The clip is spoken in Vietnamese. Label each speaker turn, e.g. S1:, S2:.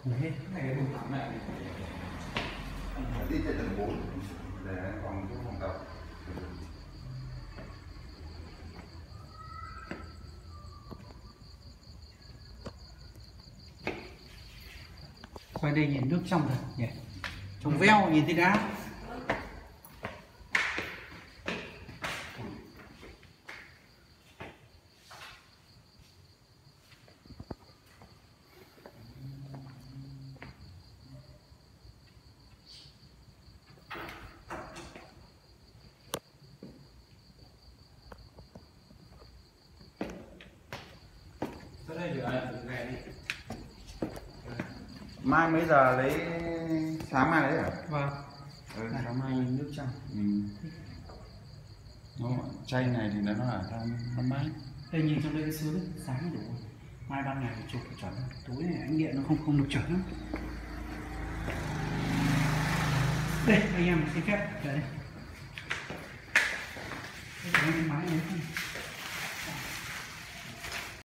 S1: không hết.
S2: Cái này không thẳng lại đi tới tầng 4 để phòng chỗ phòng tập.
S1: Quay đây nhìn nước trong thật nhỉ, trong veo nhìn thấy đá.
S2: Mai mấy giờ lấy, sáng mai lấy hả?
S1: Vâng.
S2: Sáng mai nước trong. Chai này thì nó ở trong năm mát.
S1: Đây nhìn trong đây cái sướng sáng đủ. Mai ban ngày thì chụp phải chuẩn, tối này ánh điện nó không được chuẩn lắm. Đây anh em xin phép đây. Đây cái máy này.